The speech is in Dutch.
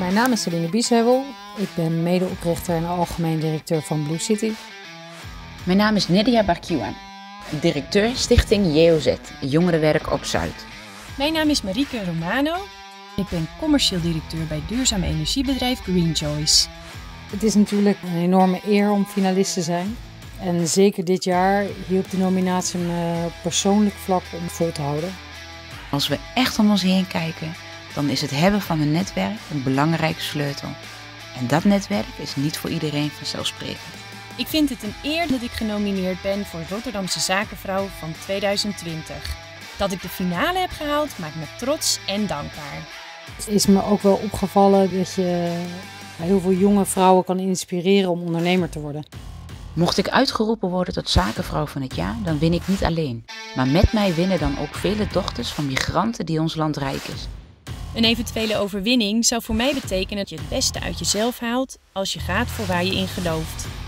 Mijn naam is Sabine Biesheuvel. Ik ben medeoprichter en algemeen directeur van Blue City. Mijn naam is Nidia Barkiwan, directeur Stichting JOZ, Jongerenwerk op Zuid. Mijn naam is Marieke Romano. Ik ben commercieel directeur bij duurzaam energiebedrijf Green Choice. Het is natuurlijk een enorme eer om finalist te zijn. En zeker dit jaar hielp de nominatie me op persoonlijk vlak om vol te houden. Als we echt om ons heen kijken, dan is het hebben van een netwerk een belangrijke sleutel. En dat netwerk is niet voor iedereen vanzelfsprekend. Ik vind het een eer dat ik genomineerd ben voor Rotterdamse Zakenvrouw van 2020. Dat ik de finale heb gehaald maakt me trots en dankbaar. Het is me ook wel opgevallen dat je heel veel jonge vrouwen kan inspireren om ondernemer te worden. Mocht ik uitgeroepen worden tot Zakenvrouw van het jaar, dan win ik niet alleen. Maar met mij winnen dan ook vele dochters van migranten die ons land rijk is. Een eventuele overwinning zou voor mij betekenen dat je het beste uit jezelf haalt als je gaat voor waar je in gelooft.